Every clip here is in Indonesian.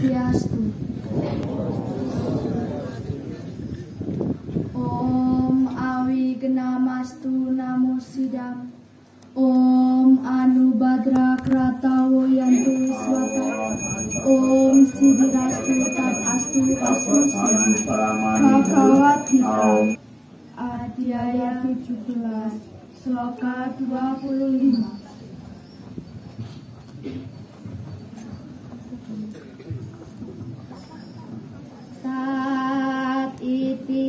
Swastiastu. Om Awi Genamastu Namo Sidam. Om Anubhadra Kratawo Yantu Swata. Om Sidirastu Tat Astu Asmusi. Kakawat Kita. Adhyaya 17 Sloka 25. Tat iti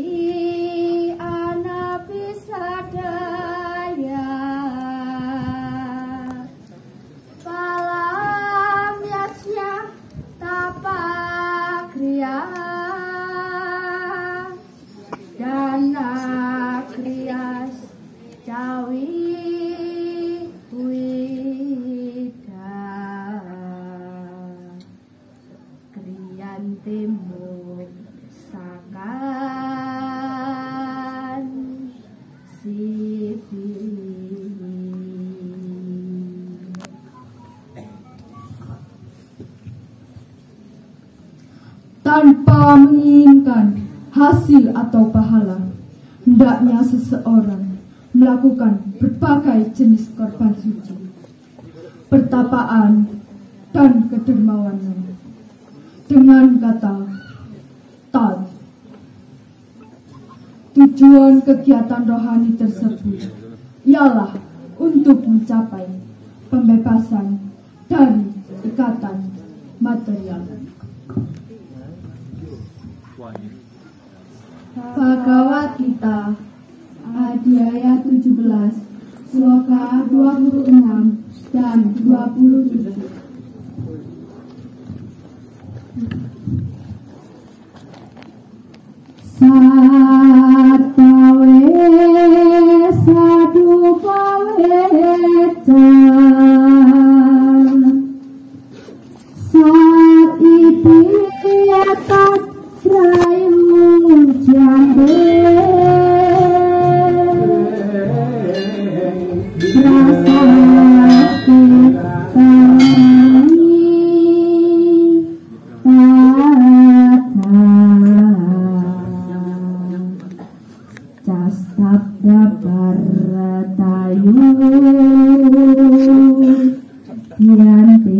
anapisadaya palam yasya tapakriya dana kriyas cawi wida kriyantimu sakan siti. Tanpa menginginkan hasil atau pahala, hendaknya seseorang melakukan berbagai jenis korban suci, pertapaan, dan kedermawanan. Dengan kata tat, tujuan kegiatan rohani tersebut ialah untuk mencapai pembebasan dari ikatan material. Bhagavad Gita Adhyaya 17 Sloka 26 dan 27. Satawe sadupaweca sat iti yatat raimu jambe prasasti tarani Castabda Baratayu Yanti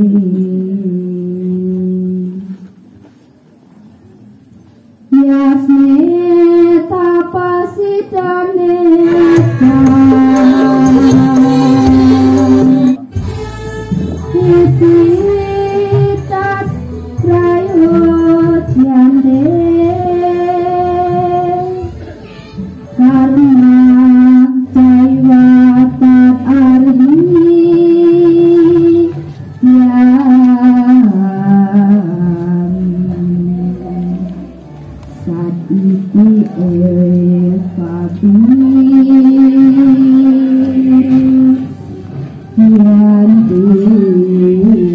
Yasme Tapasidane Ititat Prayot Yante karma jaiwa tat arhi yam sat iti evati yanti.